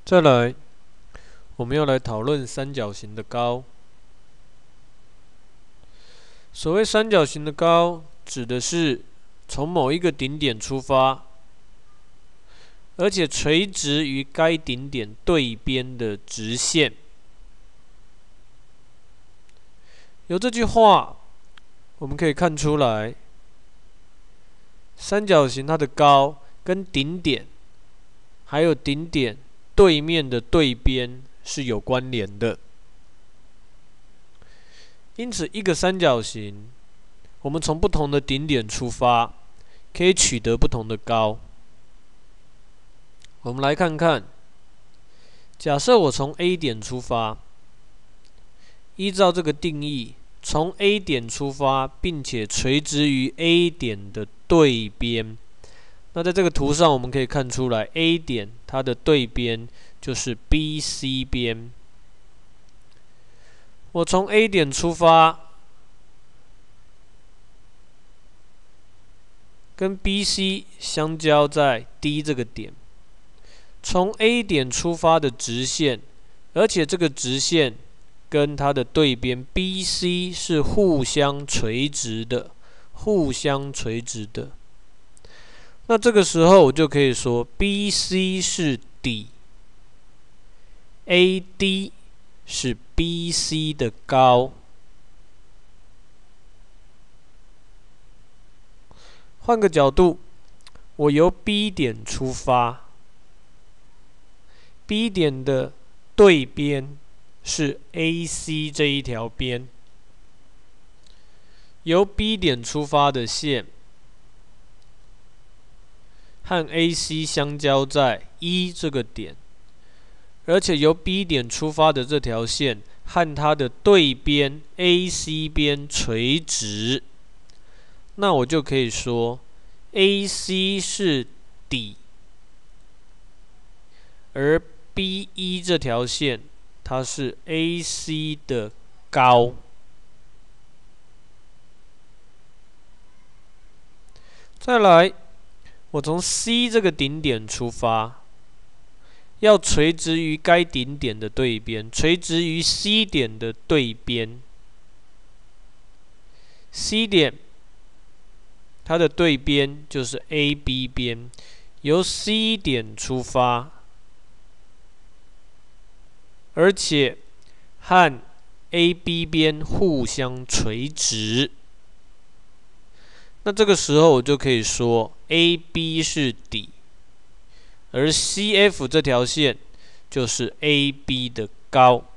再来，我们要来讨论三角形的高。所谓三角形的高，指的是从某一个顶点出发，而且垂直于该顶点对边的直线。由这句话，我们可以看出来，三角形它的高跟顶点，还有顶点对面的对边是有关联的。因此，一个三角形，我们从不同的顶点出发，可以取得不同的高。我们来看看，假设我从 A 点出发，依照这个定义，从 A 点出发，并且垂直于 A 点的对边。那在这个图上，我们可以看出来 ，A 点它的对边就是 BC 边。我从 A 点出发，跟 BC 相交在 D 这个点。从 A 点出发的直线，而且这个直线跟它的对边 BC 是互相垂直的，那这个时候我就可以说 BC 是底 ，AD 是 BC 的高。换个角度，我由 B 点出发 ，B 点的对边是 AC 这一条边，由 B 点出发的线和 AC 相交在E 这个点，而且由 B 点出发的这条线和它的对边 AC 边垂直。那我就可以说 ，AC 是底，而 BE 这条线它是 AC 的高。再来，我从 C 这个顶点出发，要垂直于该顶点的对边，垂直于 C 点的对边。C 点它的对边就是 AB 边，由 C 点出发，而且和 AB 边互相垂直。那这个时候我就可以说 AB 是底，而 CF 这条线就是 AB 的高。